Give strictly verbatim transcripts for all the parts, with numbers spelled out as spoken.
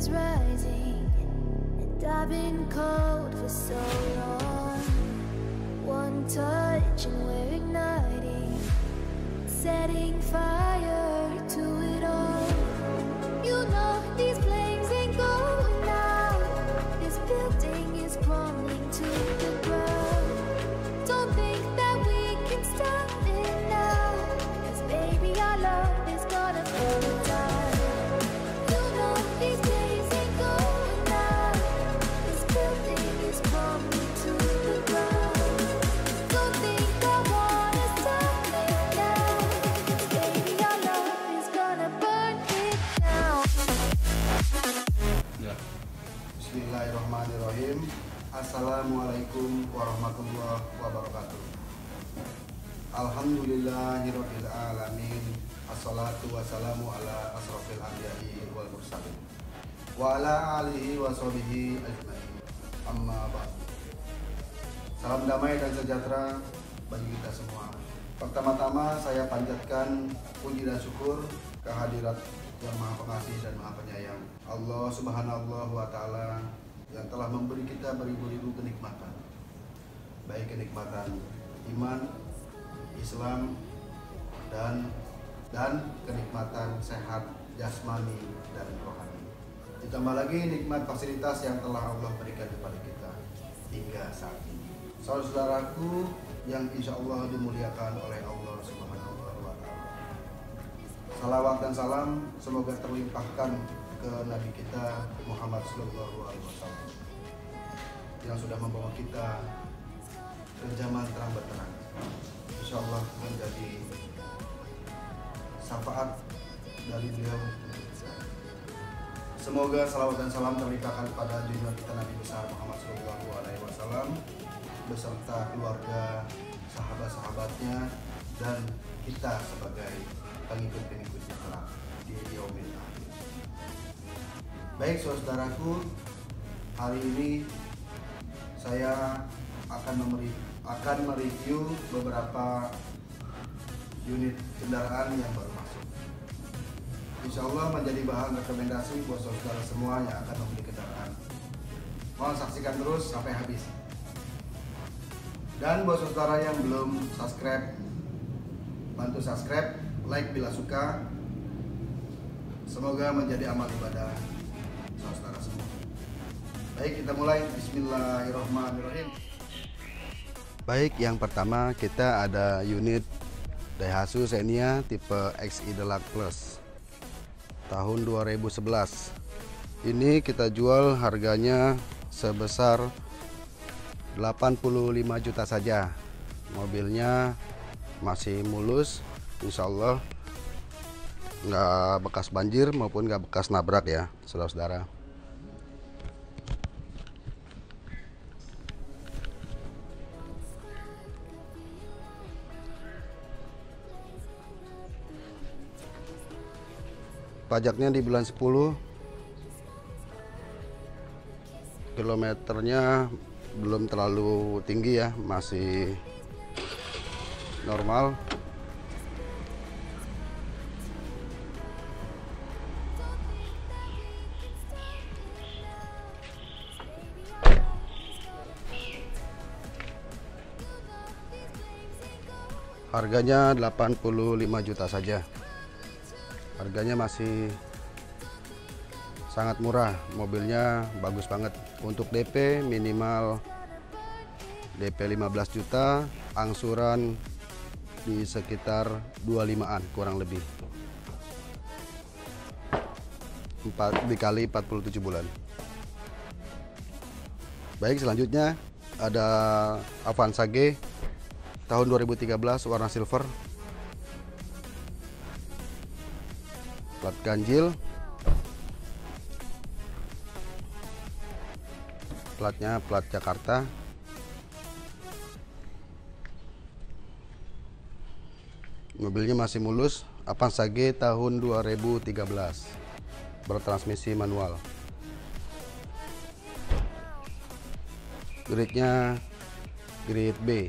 is rising, and I've been cold for so long. One touch and we're igniting, setting fire to it all. You know these flames ain't going out. This building is crumbling to the ground. Don't think that we can stop it now, 'cause baby our love is gonna burn down. You know these flames ain't going out. This building is crumbling to the ground. Don't think I wanna stop it now, 'cause baby our love is gonna burn it down. Ya. Bismillahirrahmanirrahim. Assalamualaikum warahmatullahi wabarakatuh. Alhamdulillahirabbil alamin. Assalatu wassalamu ala asrofil anbiya'i wal mursalin wa ala alihi wa sahbihi ajmain. Amma ba'd. Salam damai dan sejahtera bagi kita semua. Pertama-tama saya panjatkan puji dan syukur kehadirat Yang Maha Pengasih dan Maha Penyayang, Allah Subhanahu wa Ta'ala, yang telah memberi kita beribu-ribu kenikmatan, baik kenikmatan iman, Islam, dan dan kenikmatan sehat jasmani dan rohani. Ditambah lagi nikmat fasilitas yang telah Allah berikan kepada kita hingga saat ini. Saudara-saudaraku yang insya Allah dimuliakan oleh Allah Subhanahu wa Ta'ala, salawat dan salam semoga terlimpahkan ke Nabi kita Muhammad Sallallahu Alaihi Wasallam yang sudah membawa kita ke zaman terang benderang. Insya Allah menjadi syafaat dari beliau. Semoga salawat dan salam terlimpahkan kepada junjungan kita Nabi besar Muhammad Sallallahu Alaihi Wasallam beserta keluarga, sahabat-sahabatnya, dan kita sebagai pengikut-pengikutnya kelak di yaumil akhir. Baik saudaraku, hari ini saya akan memberi akan mereview beberapa unit kendaraan yang baru masuk. Insya Allah menjadi bahan rekomendasi buat saudara semua yang akan membeli kendaraan. Mohon saksikan terus sampai habis. Dan buat saudara yang belum subscribe, bantu subscribe, like bila suka. Semoga menjadi amal ibadah saudara semua. Baik, kita mulai. Bismillahirrahmanirrahim. Baik, yang pertama kita ada unit Daihatsu Xenia tipe X I Deluxe Plus tahun dua ribu sebelas. Ini kita jual harganya sebesar delapan puluh lima juta saja. Mobilnya masih mulus, insya Allah nggak bekas banjir maupun nggak bekas nabrak ya saudara-saudara. Pajaknya di bulan sepuluh, kilometernya belum terlalu tinggi ya, masih normal. Harganya delapan puluh lima juta saja. Harganya masih sangat murah, mobilnya bagus banget. Untuk D P minimal D P lima belas juta, angsuran di sekitar dua puluh limaan kurang lebih. empat dikali empat puluh tujuh bulan. Baik, selanjutnya ada Avanza G tahun dua ribu tiga belas warna silver. Plat ganjil. Platnya plat Jakarta. Mobilnya masih mulus. Avanza G tahun dua ribu tiga belas, bertransmisi manual. Grade-nya grade B.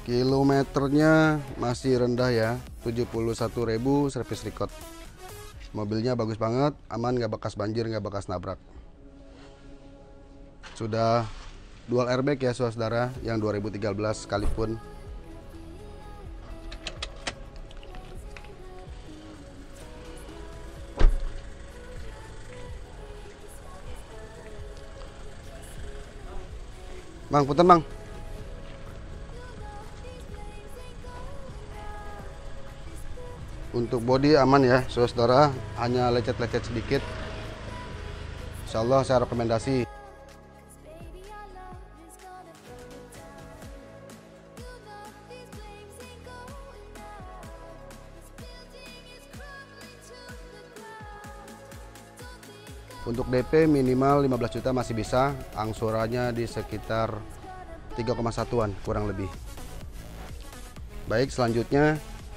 Kilometernya masih rendah ya, tujuh puluh satu ribu servis record. Mobilnya bagus banget, aman, nggak bekas banjir, nggak bekas nabrak. Sudah dual airbag ya saudara, yang dua ribu tiga belas sekalipun. Bang, punten bang. Untuk bodi aman ya saudara, hanya lecet-lecet sedikit. Insya Allah saya rekomendasi. Untuk D P minimal lima belas juta masih bisa, angsurannya di sekitar tiga koma satuan kurang lebih. Baik, selanjutnya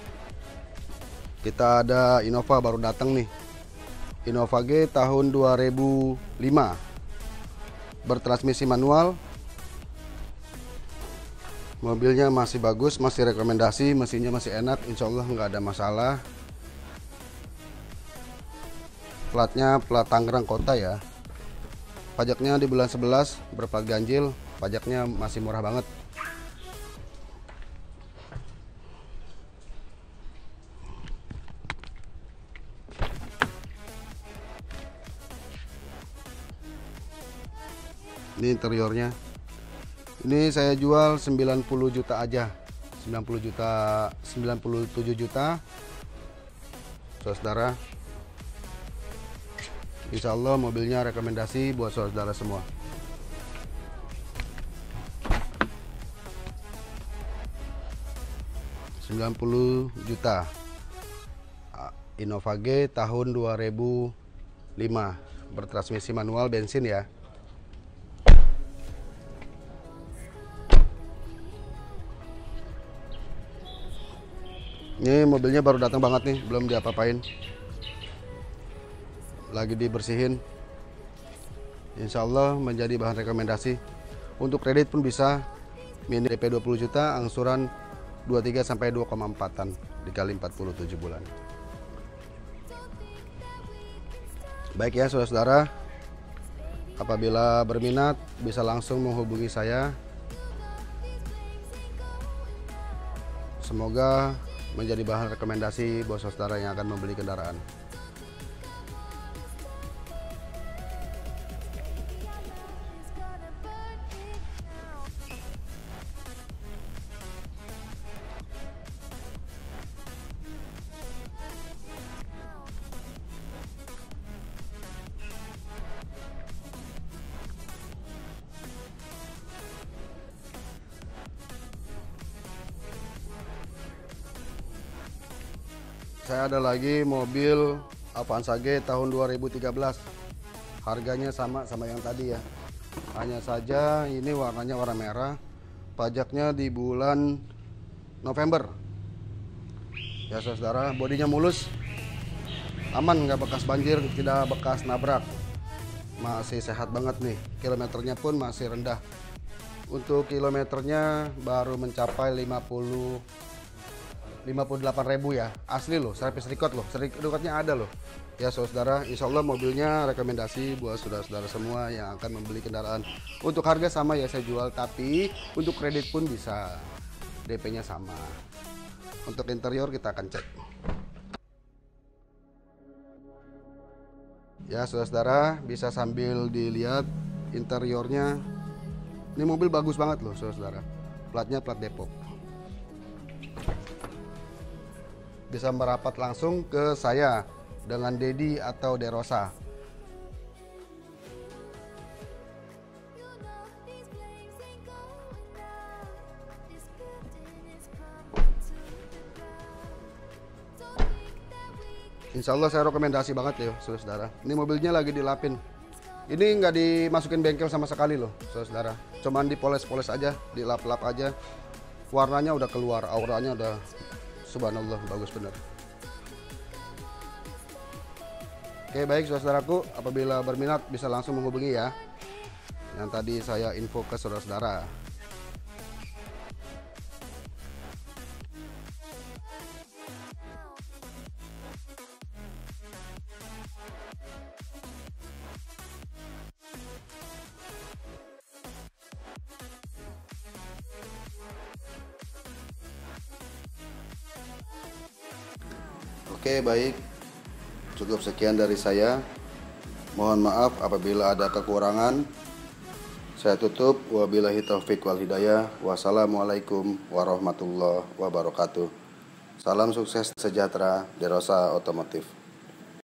kita ada Innova baru datang nih. Innova G tahun dua ribu lima. Bertransmisi manual. Mobilnya masih bagus, masih rekomendasi, mesinnya masih enak, insya Allah nggak ada masalah. Platnya plat Tangerang Kota ya. Pajaknya di bulan sebelas berplat ganjil, pajaknya masih murah banget. Ini interiornya. Ini saya jual sembilan puluh juta aja. sembilan puluh juta, sembilan puluh tujuh juta. Saudara. Insya Allah mobilnya rekomendasi buat saudara semua. sembilan puluh juta. Innova G tahun dua ribu lima. Bertransmisi manual bensin ya. Ini mobilnya baru datang banget nih, belum diapa-apain. Lagi dibersihin. Insya Allah menjadi bahan rekomendasi. Untuk kredit pun bisa, mini D P dua puluh juta, angsuran dua puluh tiga sampai dua koma empat-an dikali empat puluh tujuh bulan. Baik ya saudara-saudara, apabila berminat bisa langsung menghubungi saya. Semoga menjadi bahan rekomendasi buat saudara yang akan membeli kendaraan. Saya ada lagi mobil Avanza G tahun dua ribu tiga belas. Harganya sama sama yang tadi ya. Hanya saja ini warnanya warna merah. Pajaknya di bulan November. Ya saudara, bodinya mulus. Aman, nggak bekas banjir, tidak bekas nabrak. Masih sehat banget nih. Kilometernya pun masih rendah. Untuk kilometernya baru mencapai lima puluh lima puluh delapan ribu ya, asli loh, servis record loh, servis recordnya ada loh ya saudara. Insya Allah mobilnya rekomendasi buat saudara-saudara semua yang akan membeli kendaraan. Untuk harga sama ya saya jual, tapi untuk kredit pun bisa, D P nya sama. Untuk interior kita akan cek ya saudara-saudara, bisa sambil dilihat interiornya. Ini mobil bagus banget loh saudara, platnya plat Depok. Bisa merapat langsung ke saya dengan Dedi atau Derosa. Insya Allah saya rekomendasi banget ya saudara. Ini mobilnya lagi dilapin. Ini nggak dimasukin bengkel sama sekali loh saudara. Cuman dipoles-poles aja, dilap-lap aja. Warnanya udah keluar, auranya udah subhanallah, bagus bener. Oke baik saudaraku, apabila berminat bisa langsung menghubungi ya, yang tadi saya info ke saudara-saudara. Oke, baik. Cukup sekian dari saya. Mohon maaf apabila ada kekurangan. Saya tutup. Wabillahi taufik wal hidayah. Wassalamualaikum warahmatullahi wabarakatuh. Salam sukses sejahtera Derosa Otomotif.